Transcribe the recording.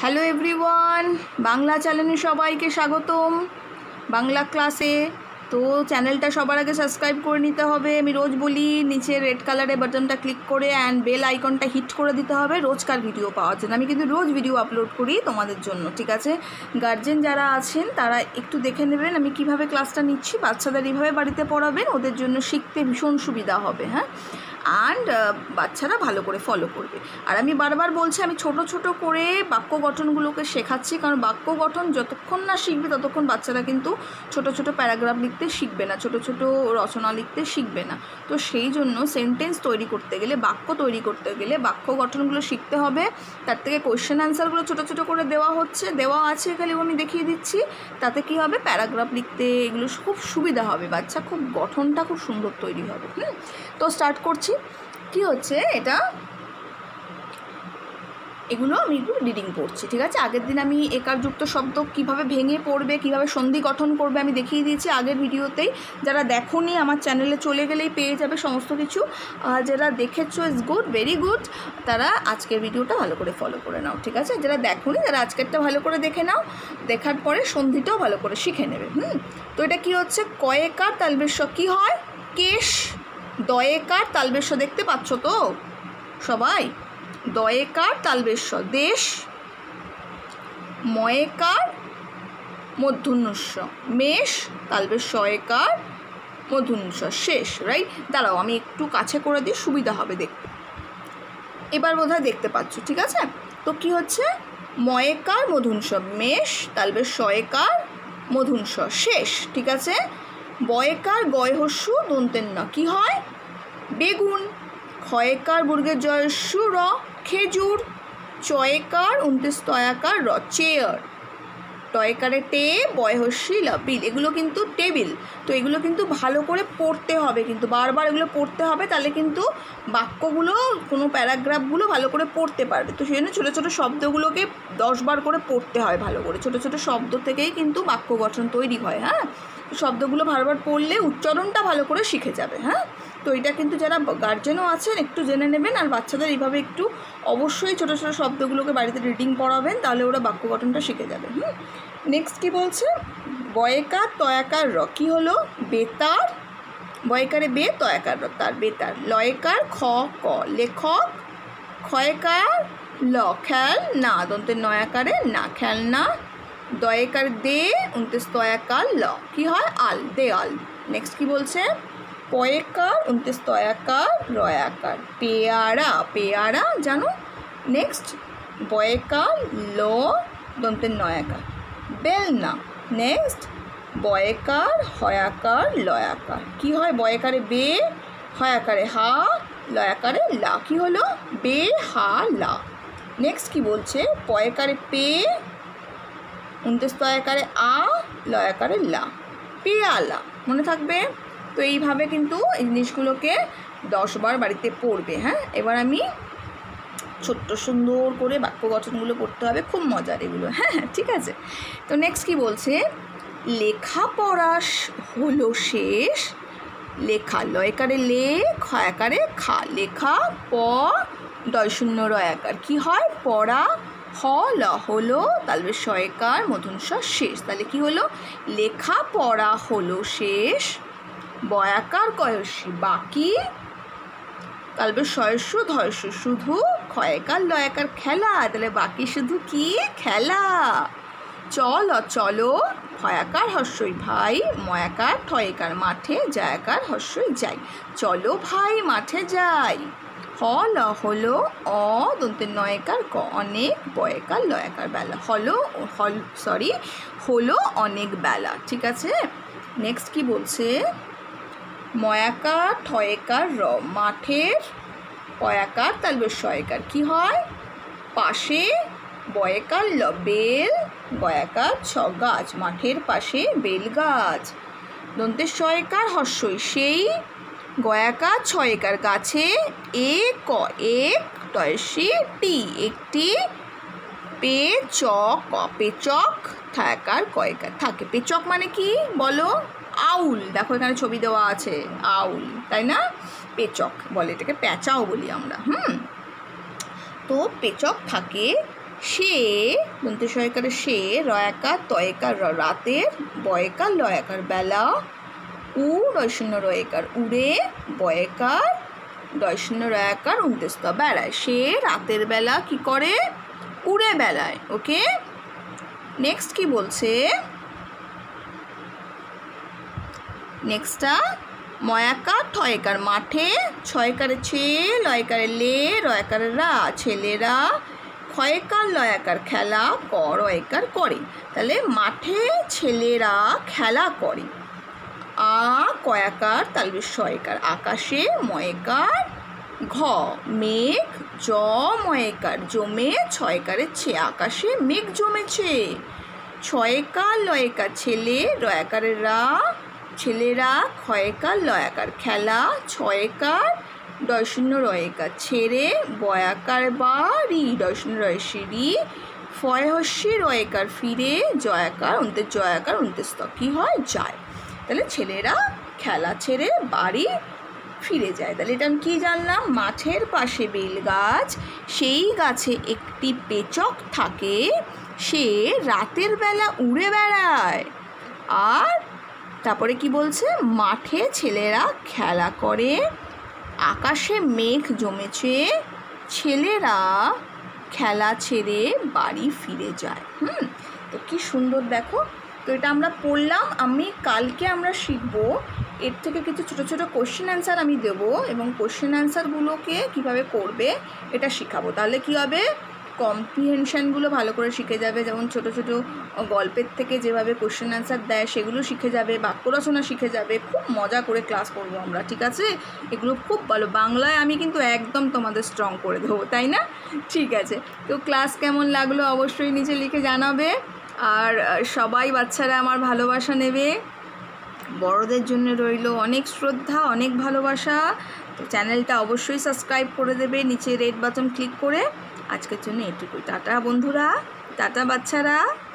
Hello everyone, Bangla চ্যানেলে সবাইকে স্বাগতম বাংলা ক্লাসে। তো চ্যানেলটা সবার আগে সাবস্ক্রাইব করে নিতে হবে। আমি রোজ বলি নিচে রেড কালারের বাটনটা ক্লিক করে অ্যান্ড বেল আইকনটা হিট করে দিতে হবে রোজকার ভিডিও পাওয়ার জন্য। আমি কিন্তু রোজ ভিডিও আপলোড করি তোমাদের জন্য, ঠিক আছে? গার্জেন যারা আছেন তারা একটু দেখে নেবেন আমি কিভাবে ক্লাসটা নিচ্ছি। বাচ্চাদের এইভাবে বাড়িতে পড়াবেন, ওদের জন্য শিখতে ভীষণ সুবিধা হবে। হ্যাঁ, অ্যান্ড বাচ্চারা ভালো করে ফলো করবে। আর আমি বারবার বলছি, আমি ছোট ছোট করে বাক্য গঠনগুলোকে শেখাচ্ছি, কারণ বাক্য গঠন যতক্ষণ না শিখবে ততক্ষণ বাচ্চারা কিন্তু ছোট ছোট প্যারাগ্রাফ লিখতে শিখবে না, ছোট ছোট রচনা লিখতে শিখবে না। তো সেই জন্য সেন্টেন্স তৈরি করতে গেলে, বাক্য তৈরি করতে গেলে বাক্য গঠনগুলো শিখতে হবে। তার থেকে কোয়েশ্চেন অ্যান্সারগুলো ছোট ছোট করে দেওয়া আছে, খালি আমি দেখিয়ে দিচ্ছি। তাতে কি হবে, প্যারাগ্রাফ লিখতে এগুলো খুব সুবিধা হবে, বাচ্চা খুব গঠনটা খুব সুন্দর তৈরি হবে। তো স্টার্ট করছি। কি হচ্ছে এটা, এগুলো আমি একটু রিডিং পড়ছি, ঠিক আছে? আগের দিন আমি একারযুক্ত শব্দ কিভাবে ভেঙে পড়বে, কিভাবে সন্ধি গঠন করবে আমি দেখিয়ে দিয়েছি আগের ভিডিওতেই। যারা দেখোনি আমার চ্যানেলে চলে গেলেই পেয়ে যাবে সমস্ত কিছু। যারা দেখেছো ইজ গুড, ভেরি গুড, তারা আজকের ভিডিওটা ভালো করে ফলো করে নাও, ঠিক আছে? যারা দেখোনি তারা আজকেরটা ভালো করে দেখে নাও, দেখার পরে সন্ধিটাও ভালো করে শিখে নেবে। তো এটা কি হচ্ছে, কয়েকার তালবেশ কী হয়, কেশ। দয়েকার তালবেশ দেখতে পাচ্ছ তো সবাই? দয়েকার তালবেশ দেশ। ময়েকার মূর্ধন্যস্ব মেষ, তালবেশ একার মূর্ধন্যস্ব শেষ। রাইট? দাঁড়াও আমি একটু কাছে করে দিই, সুবিধা হবে দেখতে। এবার বোধহয় দেখতে পাচ্ছ, ঠিক আছে? তো কি হচ্ছে, ময়েকার মূর্ধন্যস্ব মেষ, তালবেশ একার মূর্ধন্যস্ব শেষ, ঠিক আছে? বয়েকার গয়হস্য দন্তের ন কী হয়, বেগুন। ক্ষয়কার বর্গের জয়স্য র, খেজুর। চয়কার 29 তয়াকার র, চেয়ার। টয়কারে টে, বয়হস্যি ল, বিল। এগুলো কিন্তু টেবিল। তো এগুলো কিন্তু ভালো করে পড়তে হবে, কিন্তু বারবার এগুলো পড়তে হবে, তাহলে কিন্তু বাক্যগুলো, কোনো প্যারাগ্রাফগুলো ভালো করে পড়তে পারবে। তো সেই জন্য ছোটো ছোটো শব্দগুলোকে 10 বার করে পড়তে হয় ভালো করে। ছোটো ছোটো শব্দ থেকেই কিন্তু বাক্য গঠন তৈরি হয়। হ্যাঁ, শব্দগুলো বারবার পড়লে উচ্চারণটা ভালো করে শিখে যাবে। হ্যাঁ, তো এটা কিন্তু যারা গার্জেনও আছেন একটু জেনে নেবেন, আর বাচ্চাদের এইভাবে একটু অবশ্যই ছোটো ছোটো শব্দগুলোকে বাড়িতে রিডিং পড়াবেন, তাহলে ওরা বাক্য গঠনটা শিখে যাবে। নেক্সট কি বলছে, বয়েকার তয়াকার র কী হলো, বেতার। বয়েকারে বে, তয়াকার র, তার বেতার। লয়েকার খ ক, লেখক। ক্ষয়কার ল, খেল না, দন্তের নয়াকারে না, খেলনা। দয়েকার দে, 29 তয়াকার ল কী হয়, আল, দেয়াল। নেক্সট কি বলছে, পয়েকার 29 তয়াকার রয়াকার, পেয়ারা। পেয়ারা জানো। নেক্সট বয়েকার ল, দন্তের নয়াকার, বেলনা। নেক্সট বয়েকার হয়াকার লয়াকার কী হয়, বয়েকারে বে, হয়াকারে হা, লয়াকারে লা কী হলো, বে হা লা। নেক্সট কি বলছে, পয়েকারে পে, 29 তয়াকারে আ, লয়াকারে লা, পেয়ালা। মনে থাকবে? তো এইভাবে কিন্তু এই জিনিসগুলোকে 10 বার বাড়িতে পড়বে। হ্যাঁ, এবার আমি ছোট্ট সুন্দর করে বাক্য গঠনগুলো করতে হবে, খুব মজার এগুলো। হ্যাঁ, ঠিক আছে। তো নেক্সট কি বলছে, লেখাপড়া হলো শেষ। লেখা, লয়কারে লে, খয়াকারে খা, লেখা। প, ডয় শূন্য রয়াকার কী হয়, পড়া। হ ল হলো, তালবেশ একার মূর্ধন্যস্ব শেষ। তাহলে কি হলো, লেখা পড়া হলো শেষ। বয়াকার কয়স্যি বাকি, তালবেশ শয়স্য ধয়স্য শুধু। ক্ষয়কার লয়াকার খেলা, তাহলে বাকি শুধু কি, খেলা। চল চলো, ভয়াকার হস্যই ভাই। ময়াকার ঠয়কার মাঠে, জায়াকার হস্যই যাই। চলো ভাই মাঠে যাই। হল হলো, অ দন্তের নয়কার ক, অনেক। বয়কার লয়াকার বেলা, হলো অনেক বেলা, ঠিক আছে? নেক্সট কি বলছে, ময়াকার ঠয়কার র, মাঠের। পয়াকার তালবেশ একার কী হয়, পাশে। বয়েকার ল, বেল। গয়াকার ছ, গাছ। মাঠের পাশে বেল গাছ। দন্তের একার হস্যই সেই। গয়াকার 6 একার গাছে। এ ক, এক। টয়সি টি, একটি। পে চ ক, পেচক। থাকার কয়েকার থাকে। পেচক মানে কি বলো, আউল। দেখো এখানে ছবি দেওয়া আছে, আউল, তাই না? পেচক বলে, এটাকে প্যাঁচাও বলি আমরা। তো পেচক থাকে সে দন্তে সয়কারে সে, রয়াকার তয়কার রাতের, বয়কার লয়াকার বেলা, উ রয়শূন্য রয়েকার উড়ে, বয়কার ডয়শূন্য রয়াকার উন্তেস্ত বেড়ায়। সে রাতের বেলা কি করে? উড়ে বেড়ায়। ওকে, নেক্সট কি বলছে? নেক্সটটা ময়াকার থয়কার মাঠে, ছয়কারে ছে, লয়কারে লে, রয়াকারে রা ছেলেরা, ক্ষয়কার লয়াকার খেলা, রয়কার করে। তাহলে মাঠে ছেলেরা খেলা করে। আ কয়াকার তালবে শয়কার আকাশে, ময়কার ঘ মেঘ, জ ময়কার জমে, ছয়কারে ছে আকাশে মেঘ জমেছে। ছয়কার লয়কার ছেলে, রয়াকারের রা ছেলেরা, ক্ষয়কার লয়াকার খেলা, ছয়কার ডয়শূন্য রয়েকার ছেড়ে, বয়াকার বা রি ডয়শূন্য রয়সি রি, ফয়হস্যি রয়েকার ফিরে, জয়াকার অন্তের জয়াকার অন্তেস্ত কি হয়? যায়। তাহলে ছেলেরা খেলা ছেড়ে বাড়ি ফিরে যায়। তাহলে এটা আমি কী জানলাম? মাঠের পাশে বেল গাছ, সেই গাছে একটি পেচক থাকে, সে রাতের বেলা উড়ে বেড়ায়। আর তারপরে কি বলছে? মাঠে ছেলেরা খেলা করে, আকাশে মেঘ জমেছে, ছেলেরা খেলা ছেড়ে বাড়ি ফিরে যায়। তো কি সুন্দর দেখো। তো এটা আমরা পড়লাম। আমি কালকে আমরা শিখবো এর থেকে কিছু ছোটো ছোটো কোশ্চেন অ্যান্সার আমি দেবো, এবং কোশ্চেন অ্যান্সারগুলোকে কীভাবে করবে এটা শেখাবো। তাহলে কী হবে? কম্প্রিহেনশানগুলো ভালো করে শিখে যাবে। যেমন ছোটো ছোটো গল্পের থেকে যেভাবে কোশ্চেন অ্যান্সার দেয় সেগুলো শিখে যাবে, বাক্য রচনা শিখে যাবে। খুব মজা করে ক্লাস করবো আমরা, ঠিক আছে? এগুলো খুব ভালো। বাংলায় আমি কিন্তু একদম তোমাদের স্ট্রং করে দেবো, তাই না? ঠিক আছে, তো ক্লাস কেমন লাগলো অবশ্যই নিচে লিখে জানাবে। আর সবাই বাচ্চারা আমার ভালোবাসা নেবে। বড়দের জন্য রইল অনেক শ্রদ্ধা, অনেক ভালোবাসা। তো চ্যানেলটা অবশ্যই সাবস্ক্রাইব করে দেবে নিচে রেড বাটন ক্লিক করে। আজকের জন্য এটুকুই। টাটা বন্ধুরা, টাটা বাচ্চারা।